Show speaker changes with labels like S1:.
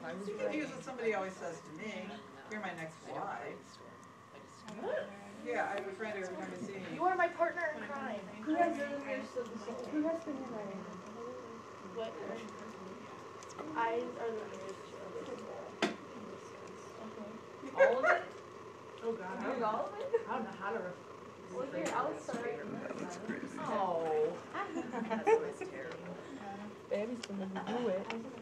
S1: I was confused with somebody always says to me, "You're my next wife." Yeah, I have a friend every time I see him.
S2: You are my partner in crime.
S3: Who has the handwriting?
S2: What? Eyes are the nearest.
S3: All of it?
S1: Oh God, I
S3: Doing all of it?
S1: don't know how to.
S3: Well, here, I'll start.
S1: Oh.
S3: Baby's gonna do it.